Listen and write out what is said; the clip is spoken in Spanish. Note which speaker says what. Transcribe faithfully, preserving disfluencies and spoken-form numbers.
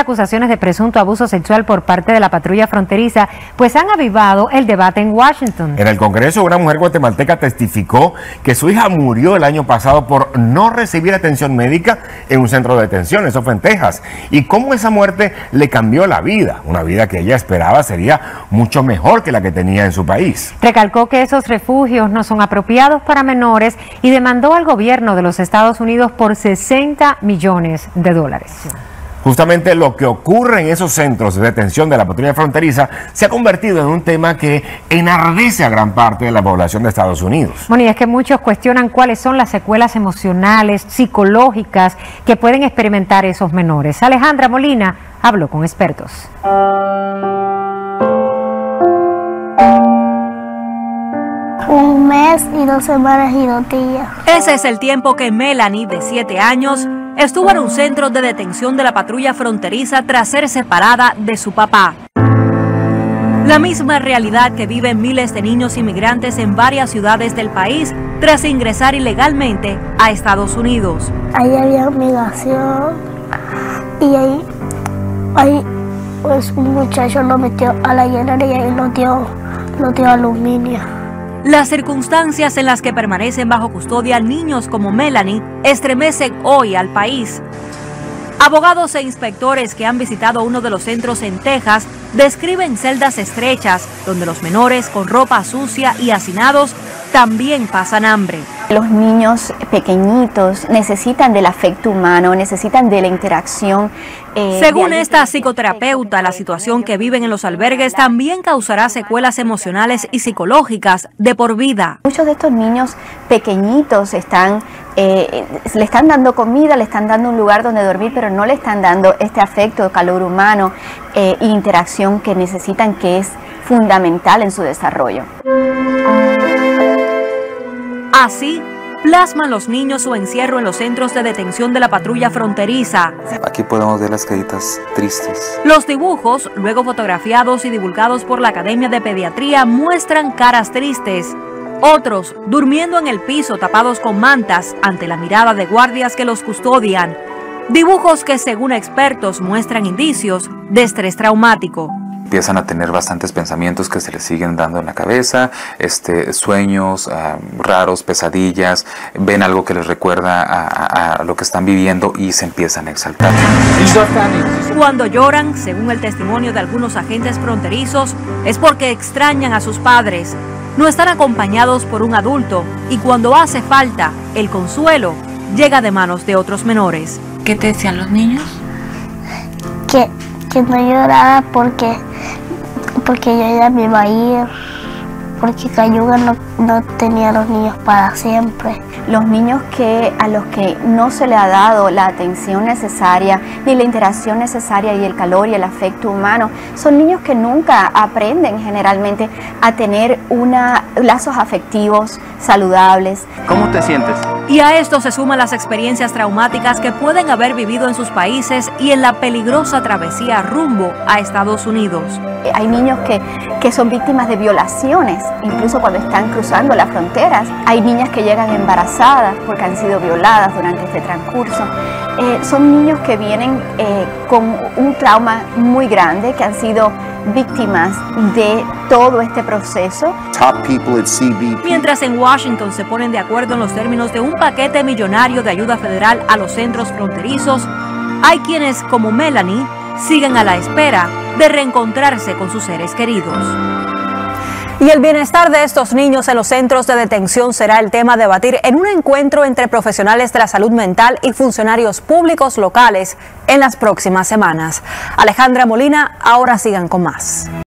Speaker 1: acusaciones de presunto abuso sexual por parte de la patrulla fronteriza pues han avivado el debate en Washington.
Speaker 2: En el Congreso, una mujer guatemalteca testificó que su hija murió el año pasado por no recibir atención médica en un centro de detención, eso fue en Texas, y cómo esa muerte le cambió la vida, una vida que ella esperaba sería mucho mejor que la que tenía en su país.
Speaker 1: Recalcó que esos refugios no son apropiados para menores y demandó al gobierno de los Estados Unidos por sesenta millones de dólares.
Speaker 2: Justamente lo que ocurre en esos centros de detención de la patrulla fronteriza se ha convertido en un tema que enardece a gran parte de la población de Estados Unidos.
Speaker 1: Bueno, y es que muchos cuestionan cuáles son las secuelas emocionales, psicológicas que pueden experimentar esos menores. Alejandra Molina habló con expertos.
Speaker 3: Un mes y dos semanas y dos días.
Speaker 4: Ese es el tiempo que Melanie, de siete años, estuvo en un centro de detención de la patrulla fronteriza tras ser separada de su papá. La misma realidad que viven miles de niños inmigrantes en varias ciudades del país tras ingresar ilegalmente a Estados Unidos.
Speaker 3: Ahí había migración y ahí, ahí pues un muchacho lo metió a la llenera y ahí lo dio, lo dio aluminio.
Speaker 4: Las circunstancias en las que permanecen bajo custodia niños como Melanie estremecen hoy al país. Abogados e inspectores que han visitado uno de los centros en Texas describen celdas estrechas donde los menores con ropa sucia y hacinados también pasan hambre.
Speaker 5: Los niños pequeñitos necesitan del afecto humano, necesitan de la interacción. Eh,
Speaker 4: Según esta psicoterapeuta, la situación que viven en los albergues también causará secuelas emocionales y psicológicas de por vida.
Speaker 5: Muchos de estos niños pequeñitos están, eh, le están dando comida, le están dando un lugar donde dormir, pero no le están dando este afecto, calor humano e interacción que necesitan, que es fundamental en su desarrollo.
Speaker 4: Así plasman los niños su encierro en los centros de detención de la patrulla fronteriza.
Speaker 6: Aquí podemos ver las caritas tristes.
Speaker 4: Los dibujos, luego fotografiados y divulgados por la Academia de Pediatría, muestran caras tristes. Otros durmiendo en el piso tapados con mantas ante la mirada de guardias que los custodian. Dibujos que, según expertos, muestran indicios de estrés traumático.
Speaker 6: Empiezan a tener bastantes pensamientos que se les siguen dando en la cabeza, este, sueños uh, raros, pesadillas, ven algo que les recuerda a, a, a lo que están viviendo y se empiezan a exaltar.
Speaker 4: Cuando lloran, según el testimonio de algunos agentes fronterizos, es porque extrañan a sus padres, no están acompañados por un adulto y cuando hace falta, el consuelo llega de manos de otros menores.
Speaker 7: ¿Qué te decían los niños?
Speaker 3: Que, que no llorara porque, porque yo ya me iba a ir, porque Cayuga no, no tenía a los niños para siempre.
Speaker 5: Los niños que, a los que no se le ha dado la atención necesaria, ni la interacción necesaria y el calor y el afecto humano, son niños que nunca aprenden generalmente a tener una, lazos afectivos saludables.
Speaker 8: ¿Cómo te sientes?
Speaker 4: Y a esto se suman las experiencias traumáticas que pueden haber vivido en sus países y en la peligrosa travesía rumbo a Estados Unidos.
Speaker 5: Hay niños que, que son víctimas de violaciones, incluso cuando están cruzando las fronteras. Hay niñas que llegan embarazadas porque han sido violadas durante este transcurso. Eh, son niños que vienen eh, con un trauma muy grande, que han sido víctimas de todo este proceso.
Speaker 4: Mientras en Washington se ponen de acuerdo en los términos de un paquete millonario de ayuda federal a los centros fronterizos, hay quienes, como Melanie, siguen a la espera de reencontrarse con sus seres queridos. Y el bienestar de estos niños en los centros de detención será el tema a debatir en un encuentro entre profesionales de la salud mental y funcionarios públicos locales en las próximas semanas. Alejandra Molina, ahora sigan con más.